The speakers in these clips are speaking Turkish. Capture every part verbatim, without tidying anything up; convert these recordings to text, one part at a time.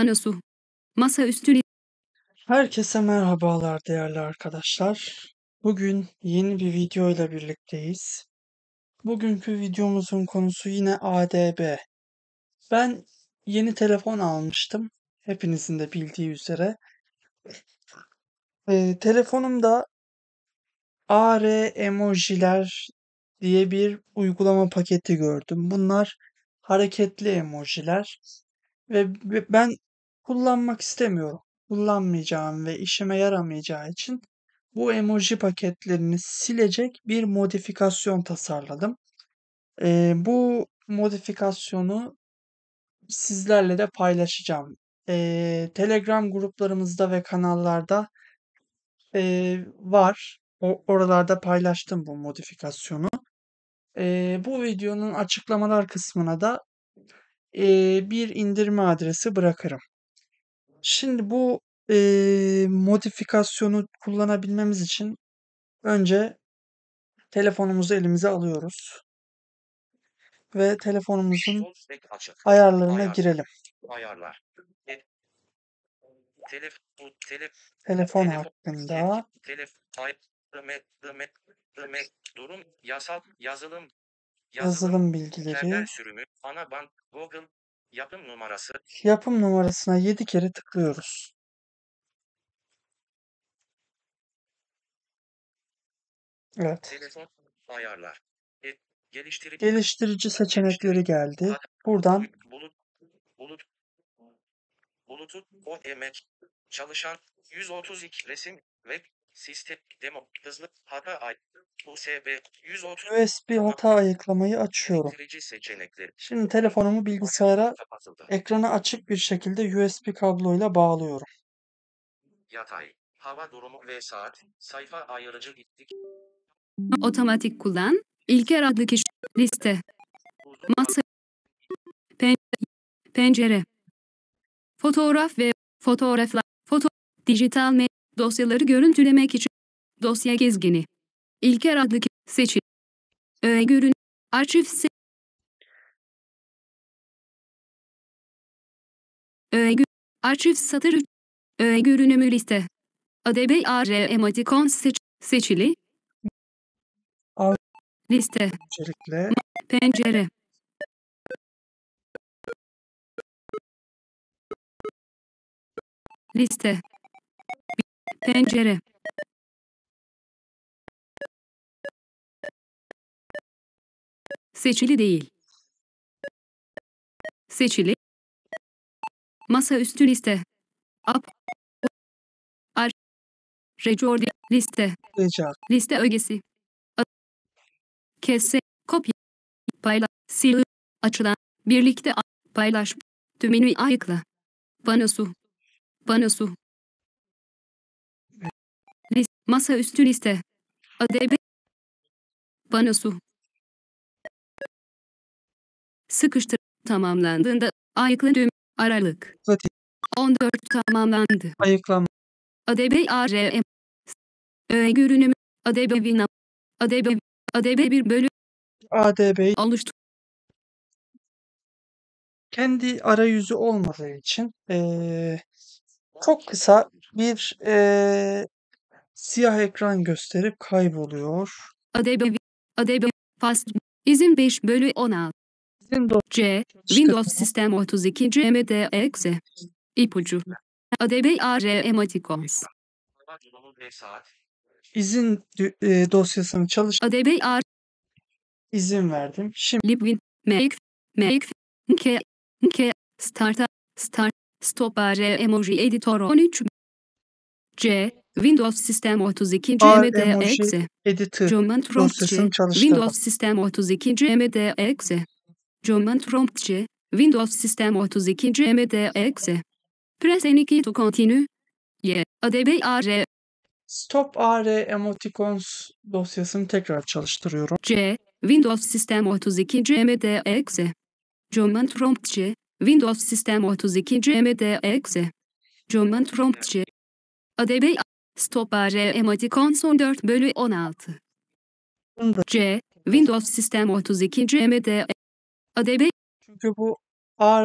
Panosu. Masaüstü li- Herkese merhabalar değerli arkadaşlar. Bugün yeni bir video ile birlikteyiz. Bugünkü videomuzun konusu yine A D B. Ben yeni telefon almıştım. Hepinizin de bildiği üzere. Ee, telefonumda A R emojiler diye bir uygulama paketi gördüm. Bunlar hareketli emojiler ve ve ben kullanmak istemiyorum. Kullanmayacağım ve işime yaramayacağı için bu emoji paketlerini silecek bir modifikasyon tasarladım. Ee, bu modifikasyonu sizlerle de paylaşacağım. Ee, Telegram gruplarımızda ve kanallarda ee, var. O, oralarda paylaştım bu modifikasyonu. Ee, bu videonun açıklamalar kısmına da ee, bir indirme adresi bırakırım. Şimdi bu ee, modifikasyonu kullanabilmemiz için önce telefonumuzu elimize alıyoruz ve telefonumuzun Sol tek açık. ayarlarına Ayar. girelim. Ayarlar. E, telef, bu, telef, Telefon telefon, hakkında telef, ay, rımet, rımet, rımet, durum, yasal, yazılım, yazılım, yazılım bilgileri, kernel sürümü, ana bank, Google, yapım numarası, yapım numarasına yedi kere tıklıyoruz. Evet. telefon, ayarlar. E, geliştirici, Geliştirici seçenekleri geliştirici, geldi. hat, Buradan bulut, bulut, Bluetooth, O M X, çalışan, yüz otuz iki resim, web, sistem, demo, hızlı, hata ay, U S B, yüz otuz, U S B hata ayıklamayı açıyorum. Geliştirici seçenekleri. Şimdi telefonumu bilgisayara ekrana açık bir şekilde U S B kabloyla bağlıyorum. Yatay, hava durumu ve saat, sayfa ayırıcı gittik. Otomatik kullan. İlker adlı kişi. Liste. Masa. Pen- pencere. Fotoğraf ve fotoğraflar. Foto. Dijital me dosyaları görüntülemek için. Dosya gezgini. İlker adlı kişi. Seçil. Öğe görün. Arşiv se- Öğe gö- Arşiv satır. üç. Öğe görünümü liste. Adobe A R Emoticon seç seçili. Al- Liste. Öncelikle Pencere. Liste. Pencere. Seçili değil. Seçili. Masaüstü liste. Up. Ar. Record. Liste. rica. Liste ögesi. A- Kesse. Kopya. Payla. Sil. Açılan. Birlikte a- paylaş. Tümünü ayıkla. Panosu. Panosu. List. Masaüstü liste. Adobe. Panosu. Sıkıştır. Tamamlandığında ayıkla düğüm. Aralık. Zaten on dört tamamlandı. ayıklama Adobe A R M. Öğe görünümü. Adobe Winamp. Adobe. Adobe bir bölü. A D B Oluştur. kendi arayüzü olmadığı için eee, çok kısa bir eee, siyah ekran gösterip kayboluyor. Adobe. Adobe. Fast. İzin beş bölü on altı. Bizim de C. Windows Sistem otuz iki C M D exe. İpucu. Adobe A R Emoticons. Hava durumu ve saat, izin dü- eee, dosyasını çalış Adobe A R. izin verdim. Şimdi Libwin. Make. Make. K. K. Start. Start. Stop A R Emoji Editor on üç. C. Windows Sistem otuz iki C M D R-Emoji exe. Editor Command Prompt dosyasını C. çalıştırdım. Windows Sistem otuz iki C M D exe. Command Prompt C. Windows Sistem otuz iki C M D exe. Press N iki to continue. Y. Adobe A R. Stop A R Emoticons dosyasını tekrar çalıştırıyorum. C. Windows Sistem otuz iki C M D exe. Command Prompt C. Windows Sistem otuz iki C M D exe. Command Prompt C. Adobe A- Stop A R Emoticons on dört bölü on altı. Bunu da C. Windows Sistem otuz iki C M D. Adobe. çünkü bu A R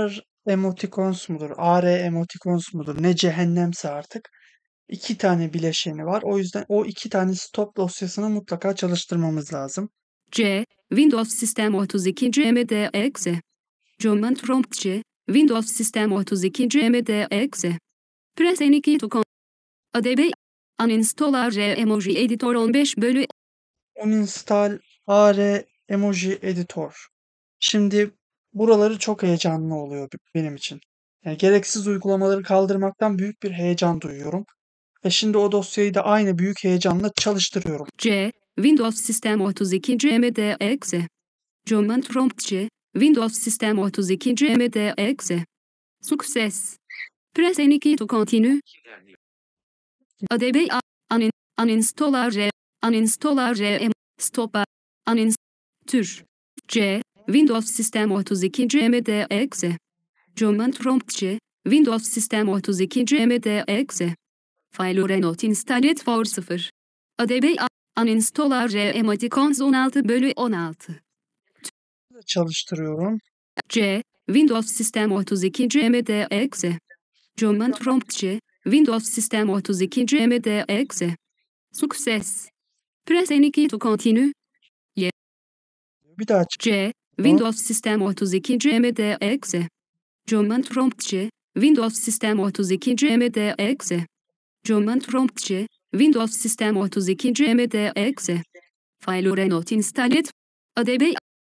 emoticons mudur? A R emoticons mudur? Ne cehennemse artık. İki tane bileşeni var. O yüzden o iki tane stop dosyasını mutlaka çalıştırmamız lazım. C. Windows Sistem otuz iki C M D exe. Command Prompt C. Windows Sistem otuz iki C M D exe. Press any key to con. Adobe Uninstall R Emoji Editor on beş bölü Uninstall A R Emoji Editor. Şimdi buraları çok heyecanlı oluyor benim için. Yani gereksiz uygulamaları kaldırmaktan büyük bir heyecan duyuyorum. Ve şimdi o dosyayı da aynı büyük heyecanla çalıştırıyorum. C. Windows Sistem otuz iki C M D exe. Command Prompt C. Windows Sistem otuz iki C M D exe. Success. Press any key to continue. ilerliyor. Adobe unin, Uninstall R Uninstall R Stop Uninstall Tür C. Windows Sistem otuz iki C M D exe. Command Prompt C. Windows Sistem otuz iki C M D exe. File not installed for sıfır. Adobe Uninstall R Emoticons on altı bölü on altı. Çalıştırıyorum. C. Windows Sistem otuz iki C M D exe. Command Prompt C. Windows Sistem otuz iki C M D exe. Success. Press any key to continue. Bir daha C. Windows Sistem otuz iki C M D exe. Command Prompt C. Windows Sistem otuz iki C M D exe. Command Prompt C. Windows Sistem otuz iki C M D exe. File not installed. Adobe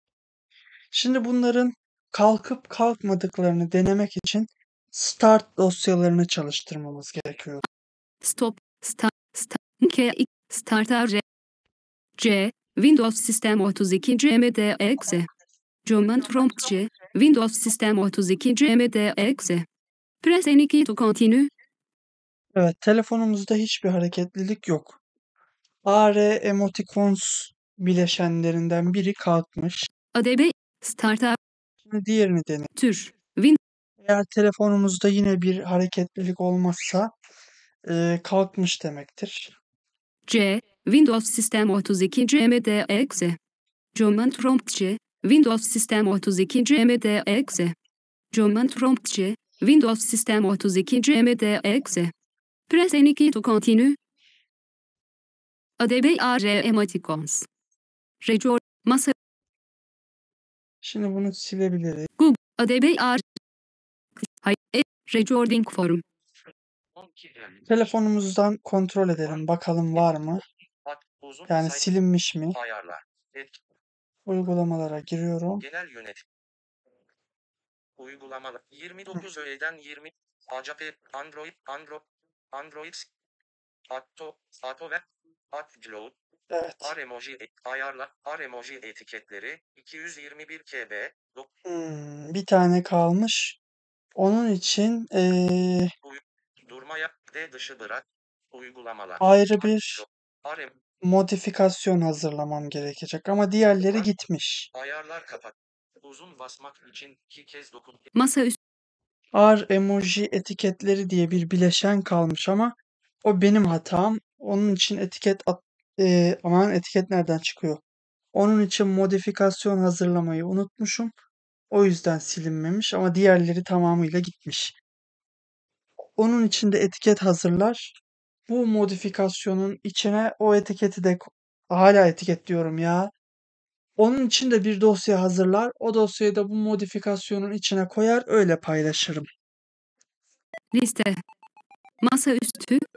Şimdi bunların kalkıp kalkmadıklarını denemek için start dosyalarını çalıştırmamız gerekiyor. Stop. Start. Start. K. Start R. C. Windows Sistem otuz iki C M D exe. Command Prompt C. Windows Sistem otuz iki C M D exe. Press any key to continue. Evet, telefonumuzda hiçbir hareketlilik yok. A R emoticons bileşenlerinden biri kalkmış. Adobe Start R. Şimdi diğerini deneyelim. Tür. Win. Eğer telefonumuzda yine bir hareketlilik olmazsa e, kalkmış demektir. C. Windows Sistem otuz iki C M D exe. Command Prompt C. Windows Sistem otuz iki C M D exe. Command Prompt C. Windows Sistem otuz iki C M D exe. Press any key to continue. Adobe R Emoticons. Record. Masa. Şimdi bunu silebiliriz. Google. Adobe R. Hay. E. Recording form. on iki ilerliyor. Telefonumuzdan kontrol edelim. Bakalım var mı? Bak, uzun Yani sayfa- silinmiş mi? Ayarlar. Etki. Uygulamalara giriyorum. Genel yönetim. Uygulamalar. yirmi dokuz öğleden yirmi. Acap Android. Android. Android. Atto. Atto ve Upload. Evet. R emoji. e- Ayarlar. R emoji etiketleri. iki yüz yirmi bir K B. Dok- Hmm, bir tane kalmış. Onun için eee, Durmaya. D dışı bırak. Uygulamalar. ayrı bir R em- modifikasyon hazırlamam gerekecek. Ama diğerleri gitmiş. Ayarlar kapat. Uzun basmak için iki kez dokun. Masa üstü. R emoji etiketleri diye bir bileşen kalmış ama o benim hatam. Onun için etiket at, eee, aman etiket nereden çıkıyor? Onun için modifikasyon hazırlamayı unutmuşum. O yüzden silinmemiş ama diğerleri tamamıyla gitmiş. Onun için de etiket hazırlar. Bu modifikasyonun içine o etiketi de ko- hala etiket diyorum ya. Onun için de bir dosya hazırlar. O dosyayı da bu modifikasyonun içine koyar, öyle paylaşırım. Liste. Masa üstü.